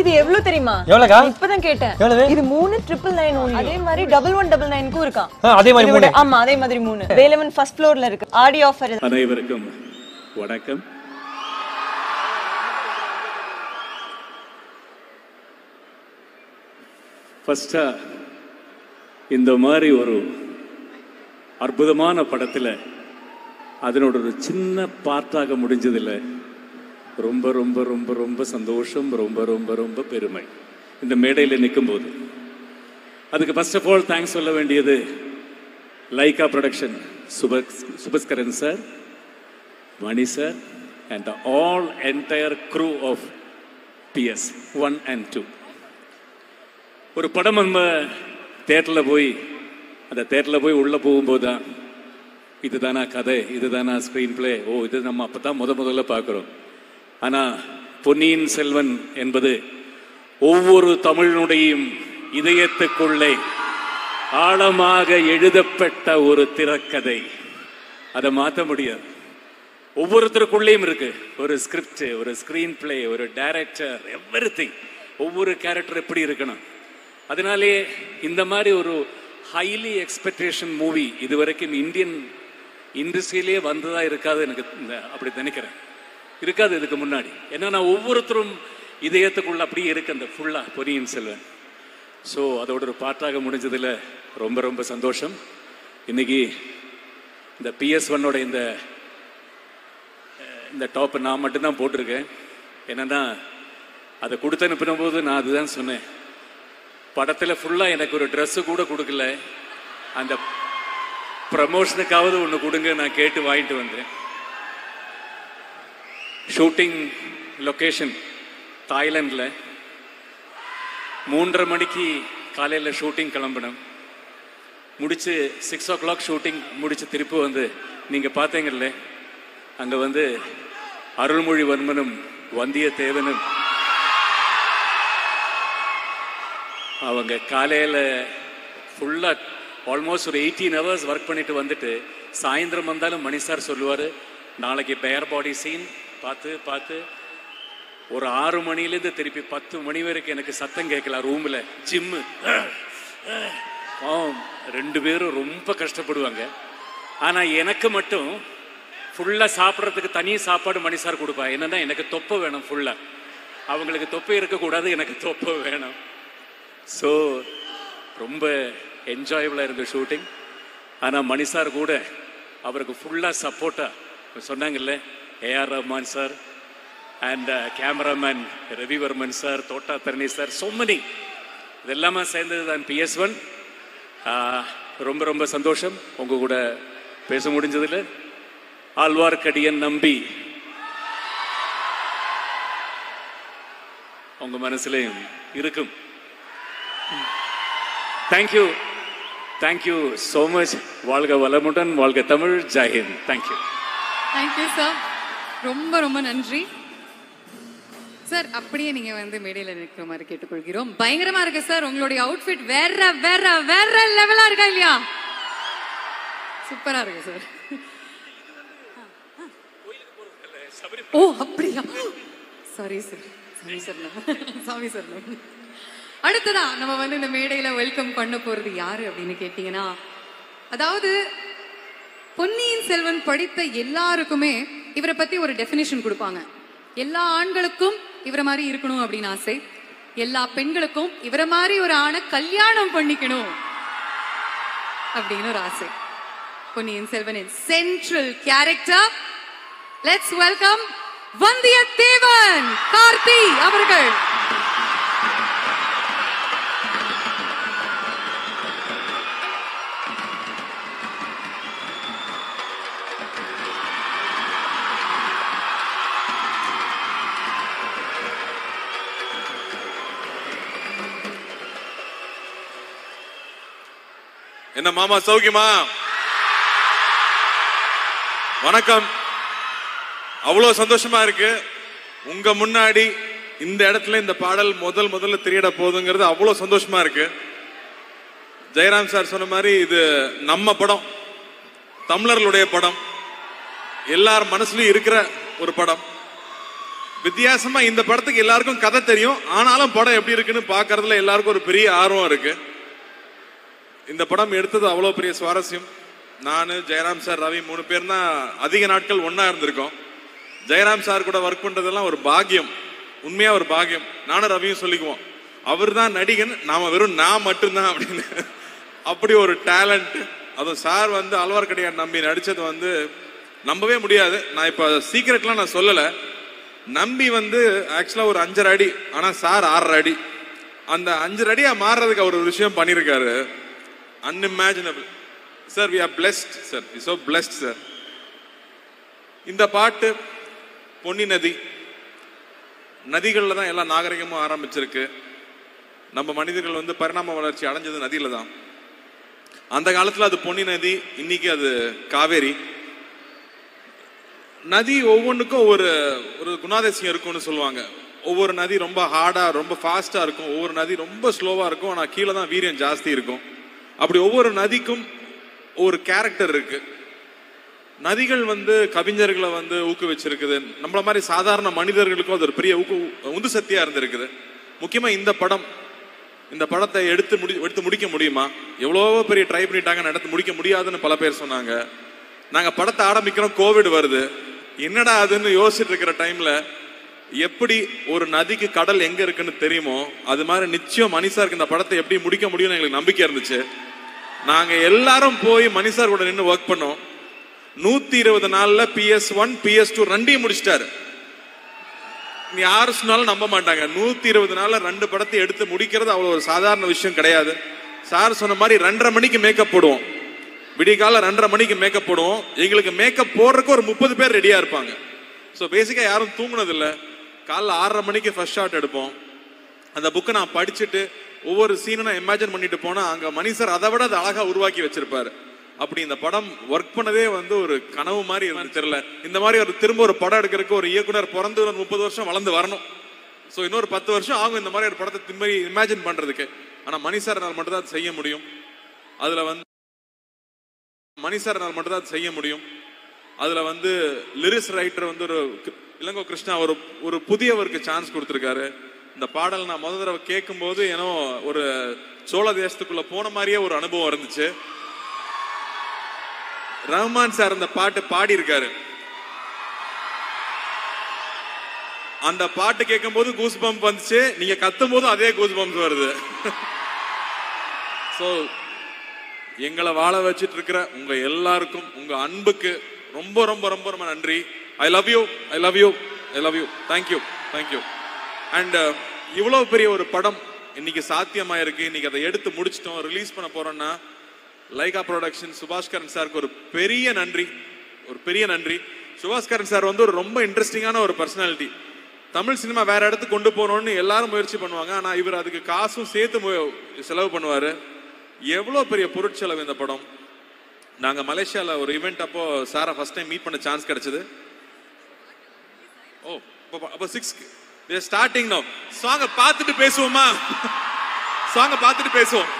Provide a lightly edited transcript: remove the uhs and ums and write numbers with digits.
இது எவ்வளவு தெரியுமா? இப்பதான் கேட்டேன். இது 3,999 அதே மாதிரி 1199க்கும் இருக்கா. அதே மாதிரி 3. ஆமா அதே மாதிரி 3. வேலவன் ஃபர்ஸ்ட் ஃப்ளோர்ல இருக்கு. ஆடி ஆஃபர். அனைவருக்கும் வணக்கம். ஃபர்ஸ்டா இந்த மாதிரி ஒரு அற்புதமான படத்தில் அதனோட ஒரு சின்ன பார்ட்டாக முடிஞ்சதில்லை. ரொம்ப ரொம்ப ரொம்ப ரொம்ப சந்தோஷம், ரொம்ப ரொம்ப ரொம்ப பெருமை இந்த மேடையில் நிற்கும்போது. அதுக்கு ஃபர்ஸ்ட் ஆஃப் ஆல் தேங்க்ஸ் சொல்ல வேண்டியது Lyca production, Subaskaran sir, Mani sir and all entire crew of PS 1 and 2. ஒரு படம் நம்ம தேட்டரில் போய் உள்ளே போகும்போது தான் இதுதானா கதை, இதுதானா ஸ்க்ரீன் பிளே, இது நம்ம அப்போ தான் முதல்ல பார்க்குறோம். ஆனால் பொன்னியின் செல்வன் என்பது ஒவ்வொரு தமிழனுடையும் இதயத்துக்குள்ளே ஆழமாக எழுதப்பட்ட ஒரு திரைக்கதை. அதை மாற்ற முடியாது. ஒவ்வொருத்தருக்குள்ளேயும் இருக்கு ஒரு ஸ்கிரிப்ட், ஒரு ஸ்க்ரீன் பிளே, ஒரு டைரக்டர், எவ்ரிதிங். ஒவ்வொரு கேரக்டர் எப்படி இருக்கணும். அதனாலே இந்த மாதிரி ஒரு ஹைலி எக்ஸ்பெக்டேஷன் மூவி இது வரைக்கும் இந்தியன் இண்டஸ்ட்ரியிலே வந்ததா இருக்காது. எனக்கு அப்படி நினைக்கிறேன், இருக்காது இதுக்கு முன்னாடி. ஏன்னா நான் ஒவ்வொருத்தரும் இதயத்துக்குள்ள அப்படியே இருக்கு அந்த ஃபுல்லா பொன்னியின் செல்வன். ஸோ அதோட ஒரு பாட்டாக முடிஞ்சதில் ரொம்ப ரொம்ப சந்தோஷம். இன்னைக்கு இந்த PS 1ஓட இந்த டாப்பை நான் மட்டும்தான் போட்டிருக்கேன். என்னன்னா அதை கொடுத்து அனுப்பின போது நான் அதுதான் சொன்னேன், படத்தில் ஃபுல்லாக எனக்கு ஒரு ட்ரெஸ்ஸு கூட கொடுக்கல, அந்த ப்ரமோஷனுக்காவது ஒன்று கொடுங்க நான் கேட்டு வாங்கிட்டு வந்தேன். ஷூட்டிங் லொக்கேஷன் தாய்லாண்டில் 3:30 மணிக்கு காலையில் ஷூட்டிங் கிளம்பணும். முடிச்சு 6 o'clock ஷூட்டிங் முடிச்சு திருப்பி வந்து நீங்கள் பார்த்தீங்கல்ல, அங்கே அருள்மொழிவர்மனும் வந்தியத்தேவனும் அவங்க காலையில் ஃபுல்லாக ஆல்மோஸ்ட் ஒரு 18 hours ஒர்க் பண்ணிட்டு வந்துட்டு சாயந்தரம் வந்தாலும் மணி சார் சொல்லுவார், நாளைக்கு பேர் பாடி சீன் பார்த்து ஒரு 6 மணிலேருந்து திருப்பி 10 மணி வரைக்கும் எனக்கு சத்தம் கேட்கலாம் ரூமில். ஜிம்மு 2 பேரும் ரொம்ப கஷ்டப்படுவாங்க. ஆனால் எனக்கு மட்டும் ஃபுல்லாக சாப்பிட்றதுக்கு தனி சாப்பாடு மணி சார் கொடுப்பா. என்னன்னா எனக்கு தொப்பை வேணும் ஃபுல்லாக, அவங்களுக்கு தொப்பை இருக்கக்கூடாது, எனக்கு தொப்பை வேணும். ஸோ ரொம்ப என்ஜாயபிளாக இருந்த ஷூட்டிங். ஆனால் மணி சார் கூட அவருக்கு ஃபுல்லாக சப்போர்ட்டாக சொன்னாங்கல்ல, AR Rahman sir and cameraman Ravivarman sir, Thota Tharani sir, so many, இதெல்லாமே சேர்ந்தது தான் PS 1. ரொம்ப ரொம்ப சந்தோஷம் உங்கள் கூட பேச முடிஞ்சதில். ஆழ்வார்க்கடியன் நம்பி உங்கள் மனசுலையும் இருக்கும். Thank you so much. வாழ்க வளமுடன், வாழ்க தமிழ், ஜெய்ஹிந்த். தேங்க்யூ சார், ரொம்ப ரொம்ப நன்றி சார். அப்படியே நீங்க மேடையில் நிற்கிற மாதிரி கேட்டுக்கொள்கிறோம். பயங்கரமா இருக்கு சார் உங்களுடைய அவுட்ஃபிட், வேற வேற வேற லெவலா இருக்கா இல்லையா? சூப்பரா இருக்கு சார். ஓ அப்படியா, சாரி சார். அடுத்ததா நம்ம இந்த மேடையில வெல்கம் பண்ண போறது யாரு அப்படின்னு கேட்டீங்கன்னா, அதாவது பொன்னியின் செல்வன் படித்த எல்லாருக்குமே இவரை பத்தி ஒரு டெஃபினிஷன் கொடுப்பாங்க. எல்லா ஆண்களுக்கும் இவரை மாதிரி இருக்கணும் அப்படின்னு ஆசை, எல்லா பெண்களுக்கும் இவரை மாதிரி ஒரு ஆணை கல்யாணம் பண்ணிக்கணும் அப்படின்னு ஒரு ஆசை. பொன்னியின் செல்வனின் central character, let's welcome Vandiyathevan Karthi அவர்கள். என்ன மாமா சௌக்கியமா? வணக்கம். அவ்வளவு சந்தோஷமா இருக்கு உங்க முன்னாடி இந்த இடத்துல இந்த பாடல் முதல்ல திரையிட போகுதுங்கிறது அவ்வளவு சந்தோஷமா இருக்கு. ஜெயராம் சார் சொன்ன மாதிரி இது நம்ம படம், தமிழர்களுடைய படம், எல்லார் மனசுலயும் இருக்கிற ஒரு படம். வித்தியாசமா இந்த படத்துக்கு எல்லாருக்கும் கதை தெரியும், ஆனாலும் படம் எப்படி இருக்குன்னு பாக்குறதுல எல்லாருக்கும் ஒரு பெரிய ஆர்வம் இருக்கு. இந்த படம் எடுத்தது அவ்வளவு பெரிய சுவாரஸ்யம். நான், ஜெயராம் சார், ரவி 3 பேர் தான் அதிக நாட்கள் ஒன்னா இருந்திருக்கோம். ஜெயராம் சார் கூட ஒர்க் பண்றதெல்லாம் ஒரு பாக்கியம், உண்மையா ஒரு பாக்கியம். நானும் ரவியும் சொல்லிக்குவோம், அவர் தான் நடிகன், நாம வெறும் நான் மட்டும்தான் அப்படின்னு. அப்படி ஒரு டேலண்ட். அதுவும் சார் வந்து அல்வார்க்கடியான் நம்பி நடிச்சது வந்து நம்பவே முடியாது. நான் இப்ப சீக்கிரட்லாம் நான் சொல்லல. நம்பி வந்து ஆக்சுவலா ஒரு 5.5 அடி, ஆனா சார் 6.5 அடி. அந்த 5.5 அடியா மாறுறதுக்கு அவர் ஒரு விஷயம் பண்ணிருக்காரு, unimaginable. Sir, we are blessed sir, we so blessed sir. இந்த பாட்டு பொன்னி நதி, நதிகள்ல தான் எல்லா நாகரிகமும் ஆரம்பிச்சிருக்கு. நம்ம மனிதர்கள் வந்து பரிணாம வளர்ச்சி அடைஞ்சது நதியில தான். அந்த காலத்துல அது பொன்னி நதி, இன்னைக்கு அது காவேரி நதி. ஒவ்வொன்றுக்கும் ஒரு ஒரு குணாதிசயம் இருக்கும்னு சொல்லுவாங்க. ஒவ்வொரு நதி ரொம்ப ஹார்டா ரொம்ப ஃபாஸ்டா இருக்கும், ஒவ்வொரு நதி ரொம்ப ஸ்லோவா இருக்கும், ஆனா கீழே தான் வீரியம் ஜாஸ்தி இருக்கும். அப்படி ஒவ்வொரு நதிக்கும் ஒரு கேரக்டர் இருக்கு. நதிகள் வந்து கவிஞர்களை வந்து ஊக்குவிச்சிருக்குது, நம்மள மாதிரி சாதாரண மனிதர்களுக்கும் அது ஒரு பெரிய உந்து சக்தியா இருந்திருக்குது. முக்கியமா இந்த படத்தை எடுத்து முடிக்க முடியுமா, எவ்வளவோ பெரிய ட்ரை பண்ணிட்டாங்க, நடத்தி முடிக்க முடியாதுன்னு பல பேர் சொன்னாங்க. நாங்க படத்தை ஆரம்பிக்கிறோம், கோவிட் வருது, என்னடா அதுன்னு யோசிச்சுட்டு இருக்கிற டைம்ல எப்படி ஒரு நதிக்கு கடல் எங்க இருக்குன்னு தெரியுமோ அது மாதிரி நிச்சயம் மணிசாருக்கு இந்த படத்தை எப்படி முடிக்க முடியும்னு எங்களுக்கு நம்பிக்கை இருந்துச்சு. நாங்க எல்லாரும் போய் மணிசார் கூட நின்று ஒர்க் பண்ணோம். 120 நாள்ல PS1 PS2 ரெண்டையும் முடிச்சிட்டாரு. நீ யாரு சொன்னாலும் நம்ப மாட்டாங்க. 120 நாள்ல 2 படத்தை எடுத்து முடிக்கிறது அவ்வளவு ஒரு சாதாரண விஷயம் கிடையாது. சார் சொன்ன மாதிரி 2:30 மணிக்கு மேக்கப் போடுவோம், விடிய கால 2:30 மணிக்கு மேக்கப் போடுவோம். எங்களுக்கு மேக்கப் போடுறதுக்கு ஒரு 30 பேர் ரெடியா இருப்பாங்க. ஸோ பேசிக்கா யாரும் தூங்குனது இல்லை. காலைல 6:30 மணிக்கு ஃபர்ஸ்ட் ஷாட் எடுப்போம். அந்த புக்கை நான் படிச்சுட்டு ஒவ்வொரு சீனும் நான் இமேஜின் பண்ணிட்டு போனா அங்க மணி சார் அதை விட அதை அழகா உருவாக்கி வச்சிருப்பாரு. அப்படி இந்த படம் ஒர்க் பண்ணதே வந்து ஒரு கனவு மாதிரி இருந்து தெரியல. இந்த மாதிரி ஒரு திரும்ப ஒரு படம் எடுக்கிறதுக்கு ஒரு இயக்குனர் பிறந்து ஒரு 30 வருஷம் வளர்ந்து வரணும். ஸோ இன்னொரு 10 வருஷம் ஆகும் இந்த மாதிரி ஒரு படத்தை திரும்பி இமேஜின் பண்றதுக்கு. ஆனா மணி சார்னால் மட்டும் தான் செய்ய முடியும். அதுல வந்து மணிசாரனால் மட்டும் தான் செய்ய முடியும். அதுல வந்து லிரிக்ஸ் ரைட்டர் வந்து ஒரு இளங்கோ கிருஷ்ணா ஒரு புதியவருக்கு சான்ஸ் கொடுத்திருக்காரு. இந்த பாடல் நான் முதல் தடவை கேட்கும் போது ஏனோ ஒரு சோழ தேசத்துக்குள்ள போன மாதிரியே ஒரு அனுபவம் இருந்துச்சு. ரஹ்மான் சார் அந்த பாட்டு பாடி இருக்காரு. அந்த பாட்டு கேட்கும் போது கூஸ் பம்ப் வந்துச்சு, நீங்க கத்தும் போது அதே கூஸ் பம்ப் வருது. சோ எங்களை வாழ வச்சிட்டு இருக்கிற உங்க எல்லாருக்கும் உங்க அன்புக்கு ரொம்ப ரொம்ப ரொம்ப ரொம்ப நன்றி. I love you, I love you, I love you. Thank you, thank you. And இவ்வளவு பெரிய ஒரு படம் இன்னைக்கு சாத்தியமாயிருக்கு. இன்னைக்கு அதை எடுத்து முடிச்சிட்டோம், ரிலீஸ் பண்ண போறோம்னா லைகா ப்ரொடக்ஷன் சுபாஷ்கரன் சாருக்கு ஒரு பெரிய நன்றி, ஒரு பெரிய நன்றி. சுபாஷ்கரன் சார் வந்து ஒரு ரொம்ப இன்ட்ரெஸ்டிங்கான ஒரு பர்சனாலிட்டி. தமிழ் சினிமா வேற இடத்துக்கு கொண்டு போகணும்னு எல்லாரும் முயற்சி பண்ணுவாங்க, ஆனா இவர் அதுக்கு காசும் சேர்த்து செலவு பண்ணுவாரு. எவ்வளவு பெரிய பொருட்செலவு இந்த படம். நாங்க மலேசியால ஒரு ஈவென்ட் அப்போ சாரை ஃபர்ஸ்ட் டைம் மீட் பண்ண சான்ஸ் கிடைச்சது. ஓ அப்போ 6 ஸ்டார்டிங் நோ. சாங்க பார்த்துட்டு பேசுவோமா? சாங்க பார்த்துட்டு பேசுவோம்.